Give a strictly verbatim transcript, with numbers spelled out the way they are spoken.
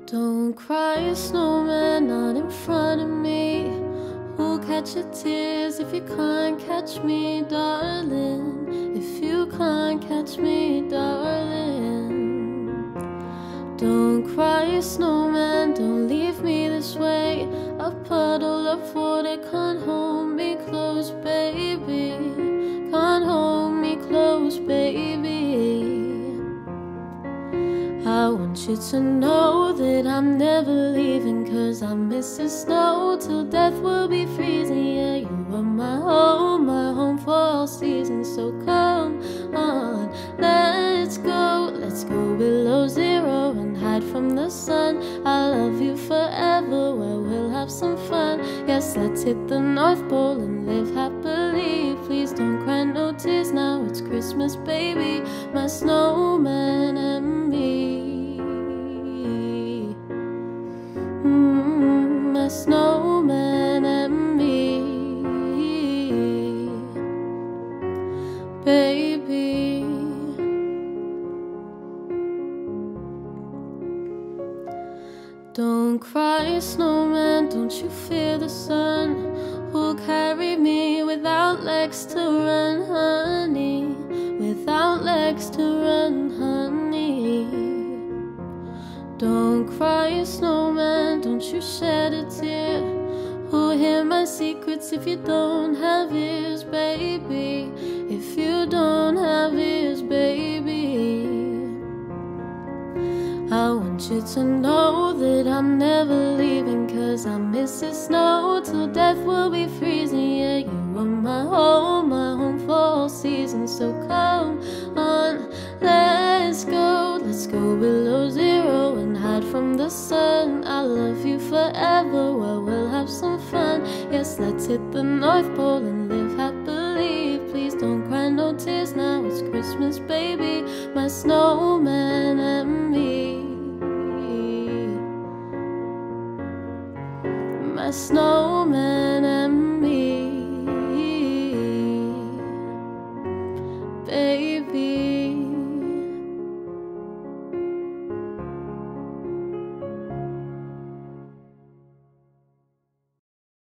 Don't cry, snowman, not in front of me. Who'll catch your tears if you can't catch me, darling? If you can't catch me, darling. Don't cry, snowman, don't leave me this way. A puddle of water can't hold me close, baby. Can't hold me close, baby. I want you to know that I'm never leaving, 'cause I miss the snow till death will be freezing. Yeah, you are my home, my home for all seasons. So come on, let's go, let's go below zero and hide from the sun. I love you forever, where we'll have some fun. Yes, let's hit the North Pole and live happily. Please don't cry, no tears now, it's Christmas, baby. My snowman and me. Mm, my snowman and me, baby. Don't cry, snowman, don't you fear the sun. Who'll carry me without legs to run, honey? Without legs to run, honey. Don't cry, snowman, don't you shed a tear. Who'll hear my secrets if you don't have ears, baby? If you don't have ears, baby. I want you to know that I'm never leaving, 'cause I miss the snow till death will be freezing. Yeah, you are my home, my home for all seasons. So come on, let's go, let's go below zero and hide from the sun. I love you forever, where we'll have some fun. Yes, let's hit the North Pole and live happily. Please don't cry, no tears now, it's Christmas, baby. My snowman and me. My snowman and me, baby.